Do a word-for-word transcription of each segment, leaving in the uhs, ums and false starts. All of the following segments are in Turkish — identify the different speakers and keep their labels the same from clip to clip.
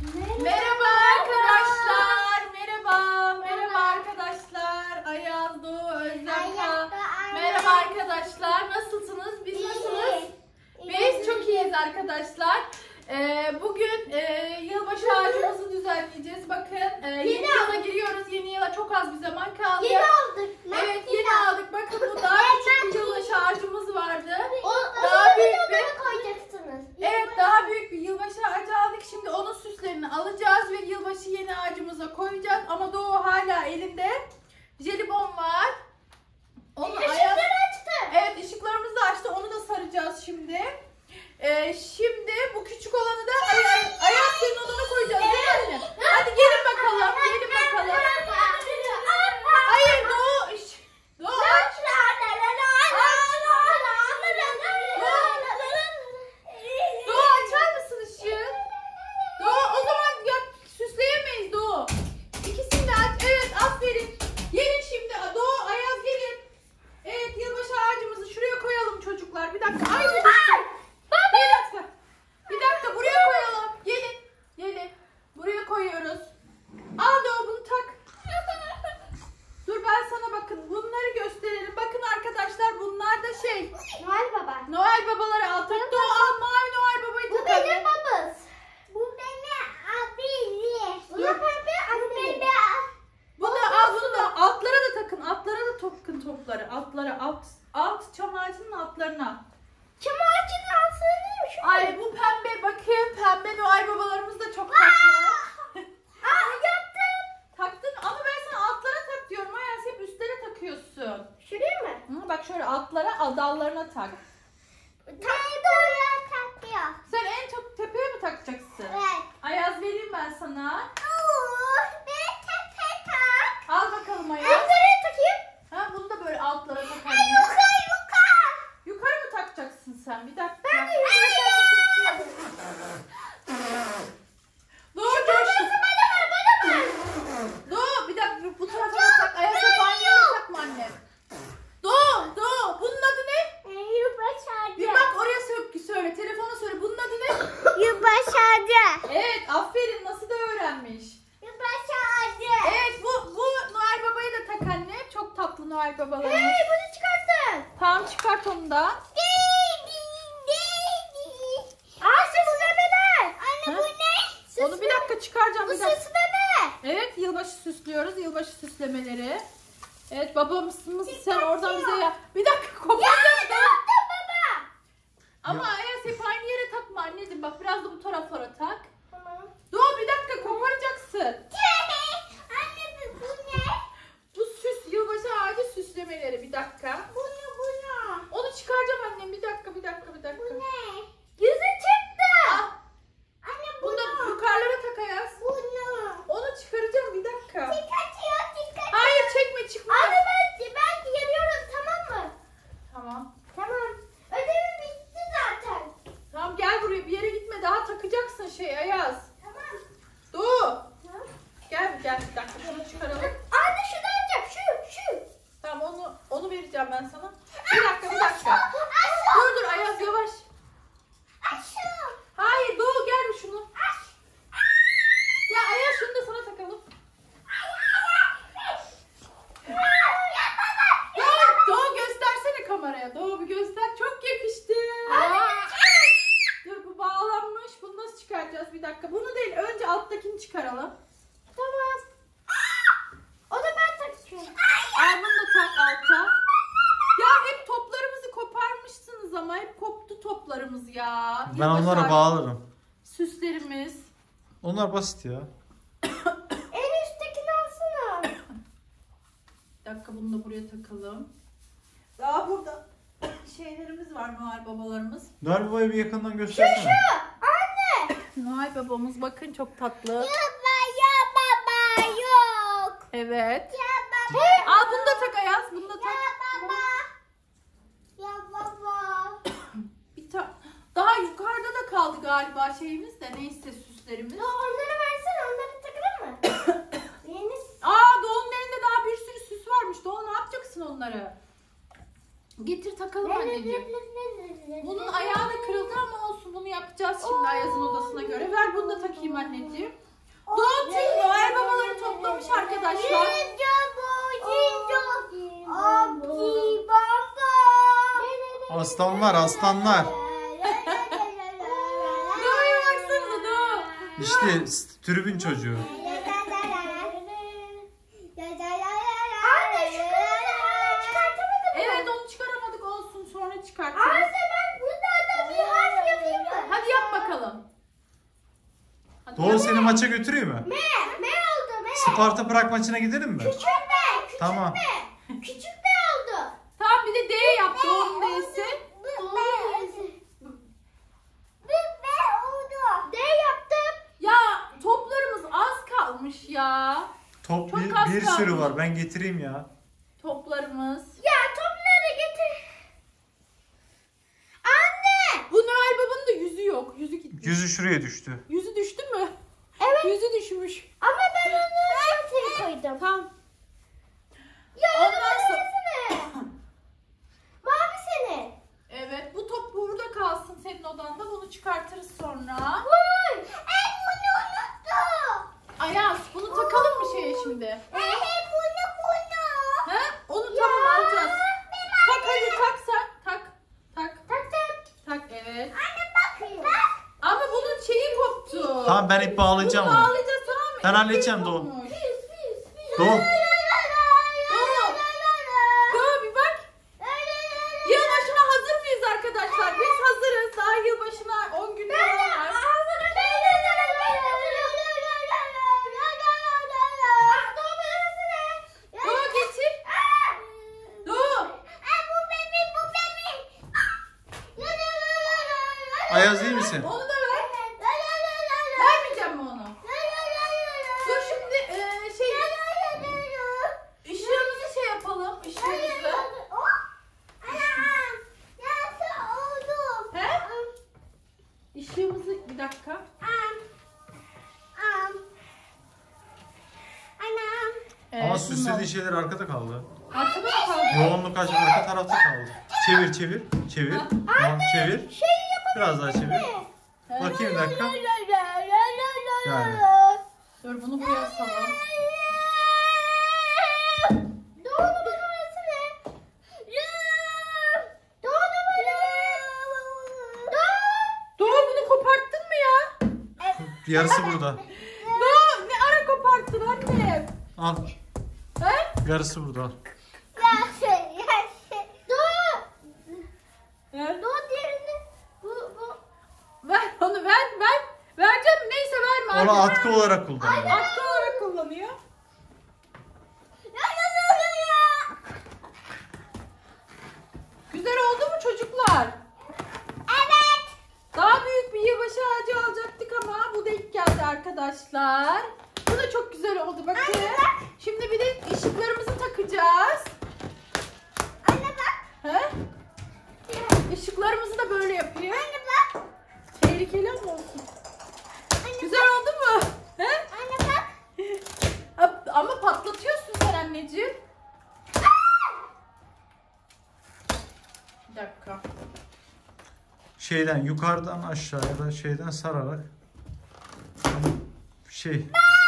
Speaker 1: Merhaba arkadaşlar. Merhaba. Merhaba arkadaşlar. Ayaz, Doğu, Özlem, Kaan. Merhaba arkadaşlar. Nasılsınız? Biz nasılsınız? Biz çok iyiyiz arkadaşlar. Ee, bugün e, yılbaşı ağacımızı düzenleyeceğiz. Bakın e, yeni yıla giriyoruz. Yeni yıla çok az bir zaman kaldı.
Speaker 2: Yeni aldık.
Speaker 1: Evet yeni aldık. Bakın bu daha küçük bir yılbaşı ağacımız vardı.
Speaker 2: O,
Speaker 1: daha büyük bir
Speaker 2: koyacaksınız.
Speaker 1: Evet daha büyük bir yılbaşı ağacı aldık. Şimdi onun süslerini alacağız ve yılbaşı yeni ağacımıza koyacağız. Ama Doğu hala elinde jelibon var. Onu
Speaker 2: Işıkları
Speaker 1: Ayaz...
Speaker 2: açtı.
Speaker 1: Evet ışıklarımızı açtı. Onu da saracağız şimdi. Ee, şimdi bu küçük olanı da Ayaz, Ayaz senin odana koyacağız değil mi anne? Hadi gelin bakalım. Gelin bakalım. Hayır Doğu. Doğu aç. Doğu açar mısın ışığı? Doğu o zaman ya, süsleyemeyiz Doğu. İkisini de aç. Evet aferin. Gelin şimdi Doğu, Ayaz gelin. Evet yılbaşı ağacımızı şuraya koyalım çocuklar. Bir dakika. Ay bu düştü. Bir dakika. Bir dakika buraya koyalım. Gelin. Gelin. Buraya koyuyoruz. Al Doğu bunu tak. Dur ben sana bakın. Bunları gösterelim. Bakın arkadaşlar bunlar da şey.
Speaker 2: Noel Baba.
Speaker 1: Noel babaları al. Tak Doğu al. Mavi Noel babayı
Speaker 2: Bu
Speaker 1: takalım.
Speaker 2: benim babam. Bu benim abim. Bu da pembe. Bu benim.
Speaker 1: Bu da al bunu da altlara da takın. Altlara da takın topları. Altlara alt alt çam ağacının altlarına.
Speaker 2: Çam ağacının altına neymiş?
Speaker 1: Ay bu pembe bakın. Pembe Noel babalarımız da çok tatlı.
Speaker 2: Aa yaptım.
Speaker 1: Taktın ama ben sana altlara tak diyorum. Ayaz hep üstlere takıyorsun.
Speaker 2: Şuraya mı?
Speaker 1: Hı, bak şöyle altlara dallarına tak.
Speaker 2: Tam doğru takıyor.
Speaker 1: Sen en çok tepeye mi takacaksın?
Speaker 2: Evet.
Speaker 1: Ayaz vereyim ben sana.
Speaker 2: Oo, ben tepe tak.
Speaker 1: Al bakalım Ayaz.
Speaker 2: Ben nereye takayım?
Speaker 1: Ha bunu da böyle altlara tak.
Speaker 2: Ay yukarı yukarı.
Speaker 1: Yukarı mı takacaksın sen? Bir dakika.
Speaker 2: Ben de yukarı.
Speaker 1: Doğru coştu.
Speaker 2: Bana ver bana ver.
Speaker 1: Doğu bir dakika bu tarafa da tak. Ayaz hep aynı yere takma anne. Doğu Doğu bunun adı ne?
Speaker 2: Yılbaşı
Speaker 1: Bir bak oraya söyle, söyle. Telefona söyle. Bunun adı ne?
Speaker 2: Yılbaşı ağacı.
Speaker 1: Evet aferin nasıl da öğrenmiş.
Speaker 2: Yılbaşı ağacı.
Speaker 1: Evet bu bu Noel Baba'yı da tak anne. Çok tatlı Noel babalarımız.
Speaker 2: Hey bunu çıkartın.
Speaker 1: Tamam çıkart onu da.
Speaker 2: Ağaçta bu bebeler. Anne
Speaker 1: Ha?
Speaker 2: bu ne?
Speaker 1: Onu bir dakika çıkaracağım
Speaker 2: Bu
Speaker 1: bir dakika.
Speaker 2: süs bebe.
Speaker 1: Evet yılbaşı süslüyoruz. Yılbaşı süslemeleri. Evet babamız sen oradan bize ya. Bir dakika koparacağım da.
Speaker 2: Yaptım baba.
Speaker 1: Ama Ayaz hep aynı yere takma anneciğim. Bak biraz da bu taraflara tak.
Speaker 2: Tamam.
Speaker 1: Doğu bir dakika koparacaksın.
Speaker 2: Anne bu ne?
Speaker 1: Bu süs yılbaşı ağacı süslemeleri bir dakika.
Speaker 2: Bu ne bu ne?
Speaker 1: Onu çıkaracağım annem bir dakika bir dakika bir dakika.
Speaker 2: Bu ne? Yüzü çıktı.
Speaker 1: Ah,
Speaker 2: Anne bu
Speaker 1: bunu da
Speaker 2: ne?
Speaker 1: yukarılara tak Ayaz.
Speaker 2: Bu ne?
Speaker 1: Onu çıkaracağım bir dakika.
Speaker 2: Çıkartıyor çıkartıyor.
Speaker 1: Hayır çekme çıkma.
Speaker 2: Anne ben, ben geliyorum tamam mı?
Speaker 1: Tamam.
Speaker 2: Tamam. Ödevim bitti zaten.
Speaker 1: Tamam gel buraya bir yere gitme daha takacaksın şey Ayaz.
Speaker 2: Tamam.
Speaker 1: Doğu.
Speaker 2: Tamam.
Speaker 1: Gel gel bir dakika onu çıkaralım.
Speaker 2: Anne şunu alacak şu şu.
Speaker 1: Tamam onu onu vereceğim ben sana. Bir dakika bir dakika. Dur dur Ayaz yavaş.
Speaker 2: Aşağı.
Speaker 1: Hayır Doğu gel şunu. Ya Ayaz şunu da sana takalım. Doğu, Doğu göstersene kameraya. Doğu bir göster. Çok yakıştı. Dur bu bağlanmış. Bunu nasıl çıkaracağız? Bir dakika. Bunu değil. Önce alttakini çıkaralım.
Speaker 2: Tamam. O da ben takıyorum.
Speaker 1: Al bunu da tak alta. Ya hep toplarımızı koparmışsınız ama. Hep koptu toplarımız ya.
Speaker 3: Ben
Speaker 1: Yılbaşı
Speaker 3: onlara
Speaker 1: ağacı-
Speaker 3: bağlarım.
Speaker 1: Süslerimiz.
Speaker 3: Onlar basit ya.
Speaker 2: En üsttekini alsana.
Speaker 1: Bir dakika bunu da buraya takalım. Daha burada şeylerimiz var Noel babalarımız.
Speaker 3: Noel Baba'yı bir yakından göstersene.
Speaker 2: Anne.
Speaker 1: Noel babamız bakın çok tatlı.
Speaker 2: Baba ya baba yok.
Speaker 1: Evet.
Speaker 2: Ya baba.
Speaker 1: Al bunu da tak Ayaz. Bunu da tak.
Speaker 2: Ya baba. Ya baba.
Speaker 1: Bir ta Daha yukarıda da kaldı galiba şeyimiz de neyse süslerimiz.
Speaker 2: Ya onları versene onları takalım mı? Yeni.
Speaker 1: Aa Doğu'nun elinde daha bir sürü süs varmış. Doğu ne yapacaksın onları? Getir takalım anneciğim. Bunun ayağı da kırıldı ama olsun bunu yapacağız şimdi Ayaz'ın odasına göre. Ver bunu da takayım anneciğim.
Speaker 3: Aslanlar, aslanlar.
Speaker 1: Doğu'ya baksanıza Doğu.
Speaker 3: İşte s- tribün çocuğu.
Speaker 2: Anne şu kızı hala çıkartamadım.
Speaker 1: Evet onu çıkaramadık olsun sonra çıkartırız.
Speaker 2: Anne ben bunlardan bir harf yapayım mı?
Speaker 1: Hadi yap bakalım. Hadi
Speaker 3: Doğu
Speaker 1: yap.
Speaker 3: seni maça götüreyim mi?
Speaker 2: M. M oldu M.
Speaker 3: Sparta Prag maçına gidelim mi?
Speaker 2: Küçük M. Küçük
Speaker 3: Tamam.
Speaker 2: M. Küçük M oldu.
Speaker 1: Tamam bir de D yap Doğu'nun D'si.
Speaker 2: B oldu. D yaptım.
Speaker 1: Ya toplarımız az kalmış ya.
Speaker 3: Top
Speaker 1: Çok
Speaker 3: bir,
Speaker 1: az
Speaker 3: bir sürü
Speaker 1: kalmış.
Speaker 3: var. Ben getireyim ya.
Speaker 1: Toplarımız.
Speaker 2: Ya topları getir. Anne.
Speaker 1: Bu Noel Baba'nın da yüzü yok. Yüzü gitti.
Speaker 3: Yüzü şuraya düştü.
Speaker 1: Yüzü düştü mü?
Speaker 2: Evet.
Speaker 1: Yüzü düşmüş.
Speaker 2: Ama ben onu çantaya koydum.
Speaker 1: Tamam.
Speaker 2: Ya
Speaker 1: Ondan
Speaker 2: Ondan
Speaker 1: sonra-
Speaker 2: sonra... Mavi senin.
Speaker 1: Evet bu top burada kalsın senin odanda. Bunu çıkartırız sonra.
Speaker 2: Vay. En bunu unuttum.
Speaker 1: Ayaz bunu takalım mı şeye şimdi?
Speaker 2: En bunu bunu.
Speaker 1: He? Onu tamam alacağız. Tak hadi tak sen. Tak. Tak.
Speaker 2: Tak tak.
Speaker 1: Tak evet.
Speaker 2: Anne bak. Bak.
Speaker 1: Ama bunun şeyi koptu.
Speaker 3: Tamam ben ip bağlayacağım
Speaker 1: Bunu
Speaker 3: onu.
Speaker 1: bağlayacağız tamam mı?
Speaker 3: Ben
Speaker 1: İpi
Speaker 3: halledeceğim, Doğu.
Speaker 1: kopmuş.
Speaker 2: Pis pis pis.
Speaker 3: Doğu.
Speaker 1: Doğu. Doğu bir bak. Yılbaşına hazır mıyız arkadaşlar? Biz hazırız. Daha yılbaşına on gün daha var. Doğu getir. Doğu.
Speaker 3: Ayaz iyi misin?
Speaker 1: Onu da ver. Vermeyeceğim mi onu? Dur şimdi e, şey ışığımızı şey yapalım. Işığımızı. He? Işığımızı bir dakika. Evet,
Speaker 3: Ama
Speaker 1: bunu
Speaker 3: süslediğin
Speaker 1: al.
Speaker 3: şeyler arkada kaldı.
Speaker 1: Arkada mı kaldı?
Speaker 3: Yoğunluk aç- arka tarafta kaldı. Çevir çevir. Çevir. Tamam çevir. Biraz daha çevir. Bakayım bir dakika. Yani.
Speaker 1: Dur bunu buraya asalım.
Speaker 2: Doğu numarası ne? Doğu numarası. Doğu.
Speaker 1: Doğu bunu koparttın mı ya?
Speaker 3: Yarısı burada.
Speaker 1: Doğu ne ara koparttın anne?
Speaker 3: Al.
Speaker 1: He?
Speaker 3: Yarısı burada. al.
Speaker 2: Yaşa yaşa. Doğu.
Speaker 1: Ver.
Speaker 2: Doğu diğerini. Bu bu.
Speaker 1: Ver onu ver ver. Vereceğim neyse verme.
Speaker 3: Onu
Speaker 1: anne.
Speaker 3: atkı olarak kullanıyor.
Speaker 1: Atkı olarak kullanıyor.
Speaker 2: Ya ya ya ya ya.
Speaker 1: Güzel oldu mu çocuklar?
Speaker 2: Evet.
Speaker 1: Daha büyük bir yılbaşı ağacı alacaktık ama bu denk geldi arkadaşlar. Bu da çok güzel oldu bakın.
Speaker 2: Anne bak.
Speaker 1: Şimdi bir de ışıklarımızı takacağız.
Speaker 2: Anne bak.
Speaker 1: He? Işıklarımızı da böyle yapıyor.
Speaker 2: Anne bak.
Speaker 1: Tehlikeli ama olsun. Güzel oldu mu? He?
Speaker 2: Anne bak.
Speaker 1: Ha, ama patlatıyorsun sen anneciğim. Bir dakika.
Speaker 3: Şeyden yukarıdan aşağıya da şeyden sararak şey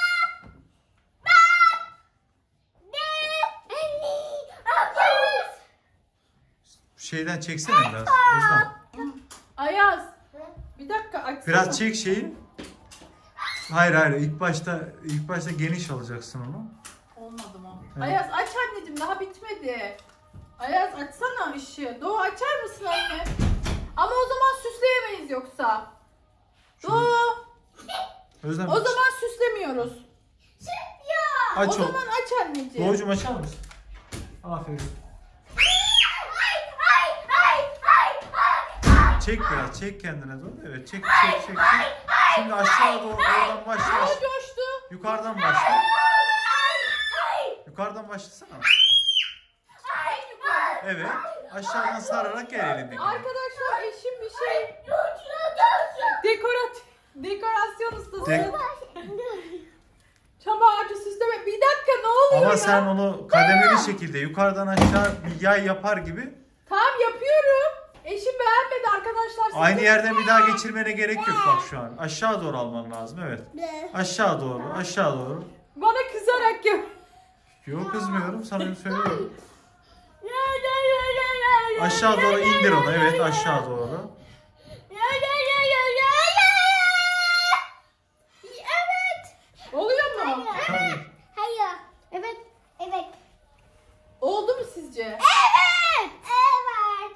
Speaker 3: şeyden çeksene biraz. Özlem.
Speaker 1: Ayaz. Bir dakika açsana.
Speaker 3: Biraz çek şeyi. Hayır hayır ilk başta ilk başta geniş alacaksın onu.
Speaker 1: Olmadı mı?
Speaker 3: Evet.
Speaker 1: Ayaz aç anneciğim daha bitmedi. Ayaz açsana ışığı. Doğu açar mısın anne? Ama o zaman süsleyemeyiz yoksa. Doğu.
Speaker 3: Özlem
Speaker 1: O zaman süslemiyoruz.
Speaker 3: aç
Speaker 1: o
Speaker 3: o.
Speaker 1: zaman aç anneciğim.
Speaker 3: Doğucuğum açar mısın? Aferin. Çek biraz çek kendine doğru. Evet çek çek çek. çek. Şimdi aşağı doğru oradan başla.
Speaker 1: Aa, coştu.
Speaker 3: Yukarıdan başla. Yukarıdan başlasana. Evet. Aşağıdan sararak gel elindeki.
Speaker 1: Arkadaşlar eşim bir şey dekorat dekorasyon ustası.
Speaker 3: Dek-
Speaker 1: Çam ağacı süsleme. Bir dakika ne oluyor
Speaker 3: Ama
Speaker 1: ya?
Speaker 3: sen onu kademeli şekilde yukarıdan aşağı bir yay yapar gibi
Speaker 1: Tamam yapıyorum. Eşim beğenmedi arkadaşlar. Siz
Speaker 3: aynı
Speaker 1: de-
Speaker 3: yerden bir daha geçirmene gerek yok bak şu an. Aşağı doğru alman lazım evet. Aşağı doğru, aşağı doğru.
Speaker 1: Bana kızarak yap.
Speaker 3: Yok kızmıyorum sana söylüyorum. Aşağı doğru indir onu. Evet, aşağı doğru.
Speaker 2: Evet.
Speaker 1: Oluyor mu?
Speaker 3: Tabii.
Speaker 2: Hayır. Evet. Evet.
Speaker 1: Oldu mu sizce?
Speaker 2: Evet. Evet.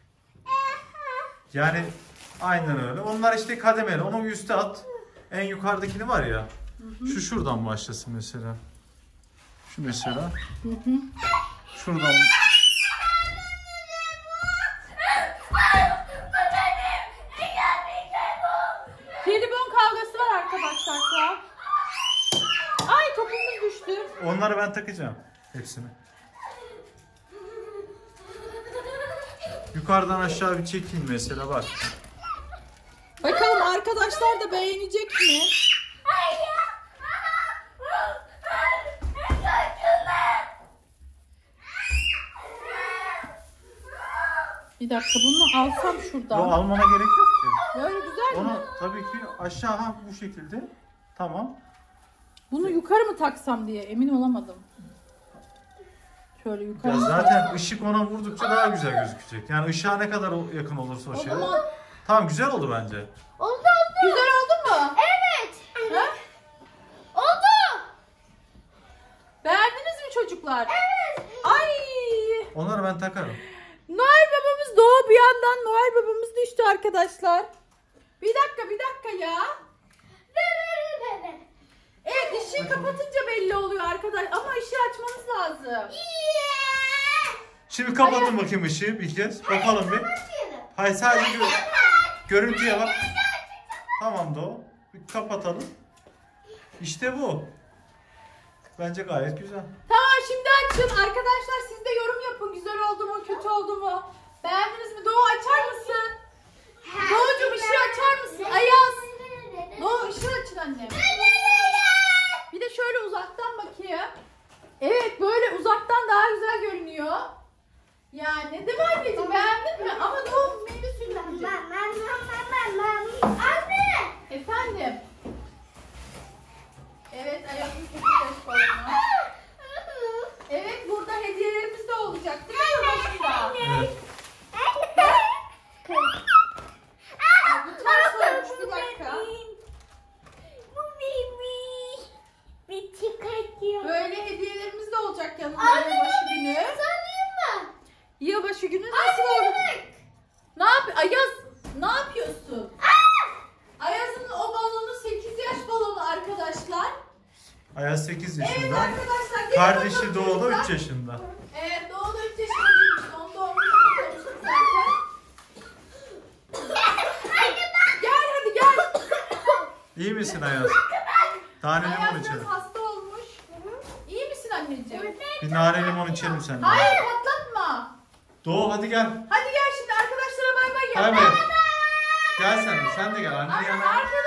Speaker 3: Yani aynen öyle. Onlar işte kademeli. Onu üste at. En yukarıdakini var ya. Şu şuradan başlasın mesela. Şu mesela. Şuradan.
Speaker 1: Jelibon kavgası var arkadaşlar şu an. Ay topumuz düştü.
Speaker 3: Onları ben takacağım. Hepsini. Yukarıdan aşağı bir çekin mesela bak.
Speaker 1: Bakalım arkadaşlar da beğenecek mi? Bir dakika bunu alsam
Speaker 3: O
Speaker 1: şuradan.
Speaker 3: almana gerek yok ki.
Speaker 1: Böyle güzel mi?
Speaker 3: Onu tabii ki aşağı ha bu şekilde. Tamam.
Speaker 1: Bunu yukarı mı taksam diye emin olamadım. Şöyle yukarı.
Speaker 3: Ya zaten ışık ona vurdukça daha güzel gözükecek. Yani ışığa ne kadar o- yakın olursa o
Speaker 1: O
Speaker 3: şey.
Speaker 1: zaman
Speaker 3: Tamam, güzel oldu bence.
Speaker 2: Oldu oldu.
Speaker 1: güzel oldu mu?
Speaker 2: Evet.
Speaker 1: Ha?
Speaker 2: Oldu.
Speaker 1: Beğendiniz mi çocuklar?
Speaker 2: Evet.
Speaker 1: Ay!
Speaker 3: Onları ben takarım.
Speaker 1: Noel babamız doğu bir yandan Noel babamız düştü arkadaşlar. Bir dakika bir dakika ya. Evet ışığı kapatınca belli oluyor arkadaş ama ışığı açmanız lazım.
Speaker 3: Şimdi kapatın bakayım ışığı bir kez. Bakalım bir. Hayır, sadece gö görüntüye bak. Tamam da o. Bir kapatalım. İşte bu. Bence gayet güzel.
Speaker 1: Tamam şimdi açın arkadaşlar, siz de yorum yapın, güzel oldu mu kötü oldu mu? Beğendiniz mi? Doğu açar mısın? Doğucuğum ışığı açar mısın? Ayaz. Doğu ışığı açın annem. Bir de şöyle uzaktan bakayım. Evet böyle uzaktan daha güzel görünüyor. Yani değil mi anneciğim, beğendin mi? Ama Doğu meyve suyu verecek.
Speaker 2: Anne.
Speaker 1: Efendim. Evet Ayaz'ın sekiz balonu. Evet burada hediyelerimiz de olacak değil mi başında?
Speaker 3: Evet.
Speaker 1: Bu ters olmuş, bir dakika. Böyle hediyelerimiz de olacak yanında yılbaşı günü. Yılbaşı günü nasıl olur? Ne yap? Ayaz ne yapıyorsun? Ayaz'ın o balonu sekiz yaş balonu arkadaşlar.
Speaker 3: Ayaz sekiz
Speaker 1: Evet
Speaker 3: yaşında.
Speaker 1: arkadaşlar. gelin
Speaker 3: Kardeşi
Speaker 1: bakalım
Speaker 3: Doğu da
Speaker 1: çocuklar.
Speaker 3: üç yaşında.
Speaker 1: Evet Doğu da üç yaşında. Onu doğmuş konuştuk zaten. Gel hadi gel.
Speaker 3: İyi misin Ayaz? Tane limon
Speaker 1: Ayaz biraz
Speaker 3: içelim.
Speaker 1: hasta olmuş. İyi misin anneciğim?
Speaker 3: Bir nane limon içelim seninle.
Speaker 1: Hayır patlatma.
Speaker 3: Doğu hadi gel.
Speaker 1: Hadi gel şimdi arkadaşlara bay bay yap.
Speaker 3: Bay bay. Gel sen de. Sen de gel. Anne yanına.
Speaker 1: Arkadaşlar